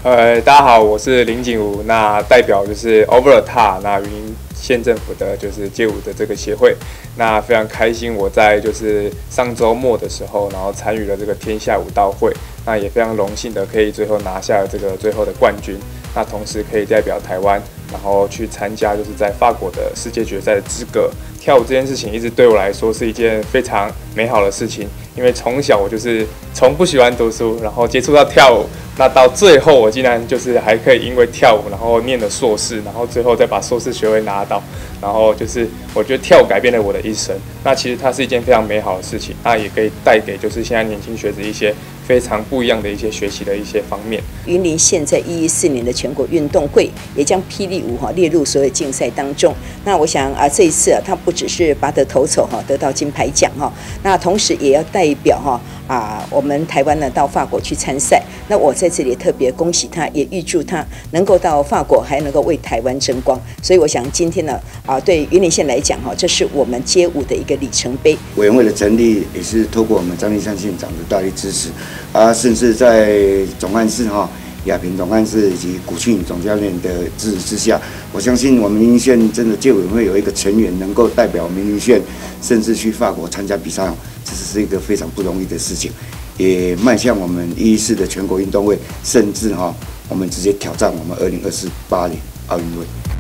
大家好，我是林景武，那代表就是 Overta 那云林县政府的就是街舞的这个协会，那非常开心我在就是上周末的时候，然后参与了这个天下舞蹈会，那也非常荣幸的可以最后拿下了这个最后的冠军，那同时可以代表台湾，然后去参加就是在法国的世界决赛的资格。跳舞这件事情一直对我来说是一件非常美好的事情，因为从小我就是从不喜欢读书，然后接触到跳舞，那到最后我竟然就是还可以因为跳舞，然后念了硕士，然后最后再把硕士学位拿到，然后就是我觉得跳舞改变了我的一生。那其实它是一件非常美好的事情，那也可以带给就是现在年轻学子一些非常不一样的一些学习的一些方面。 云林县在114年的全国运动会也将霹雳舞列入所有竞赛当中。那我想这一次它不只是拔得头筹得到金牌奖那同时也要代表我们台湾呢到法国去参赛。那我在这里特别恭喜他，也预祝他能够到法国还能够为台湾争光。所以我想今天呢对云林县来讲这是我们街舞的一个里程碑。 委员会的成立也是透过我们张立善县长的大力支持甚至在总干事亚平总干事以及古庆总教练的支持之下，我相信我们云林县真的街委会有一个成员能够代表云林县，甚至去法国参加比赛这是一个非常不容易的事情，也迈向我们114的全国运动会，甚至我们直接挑战我们2028年奥运会。